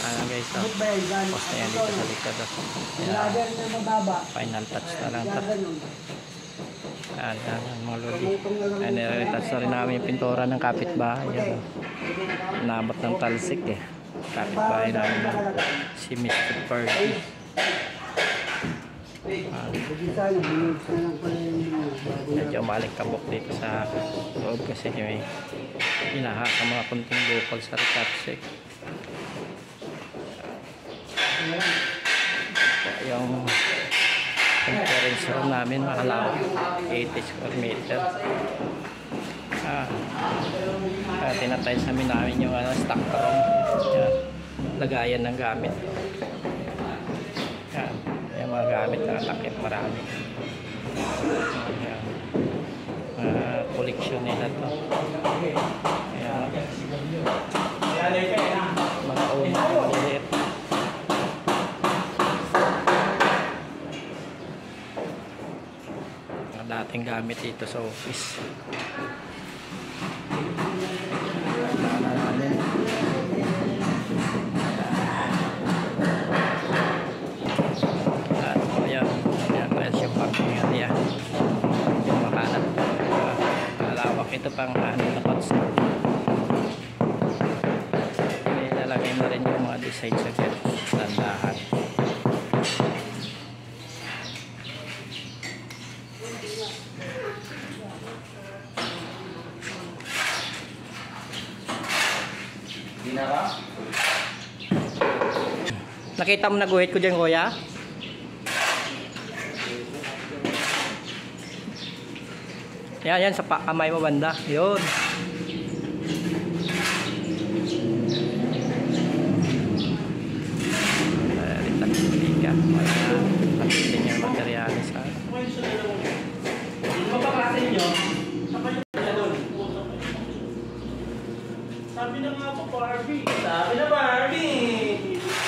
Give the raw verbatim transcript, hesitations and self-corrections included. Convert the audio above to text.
Ayan guys, oh. Post na yan dito sa likod. Oh. Ayan. Final touch na lang ito. Ayan, ayan mga lodi. Ayan, nire-retouch na rin namin yung pintura ng kapitbahay. Ayan, oh. Nabot ng talsik eh. Kapitbahay namin si mister Fergie. Ah, medyo malikabok dito sa loob kasi may hinahaka mga kunting bukol sa retouch. Yung conference room namin mahalaw eighty square meter. Ah, kaya tinatayos namin namin yung ano, stock room. Yan, lagayan ng gamit. Yan, yung mga gamit na takip marami. Yan, uh, collection nila to. Yan, mga umang ulit. Dating gamit dito sa office. At ayan, ayan guys yung parking area. Yung makalat. Malawak ito pang ano na pots. May lalagay na rin yung mga design sa landahan. Nakita mo na guhit ko dyan, kuya? Yan, yan, sa kamay mo banda. Yun. Retouch ka. Pagkitin yung materialis. Sabi na nga po, Barbie. Sabi na, Barbie.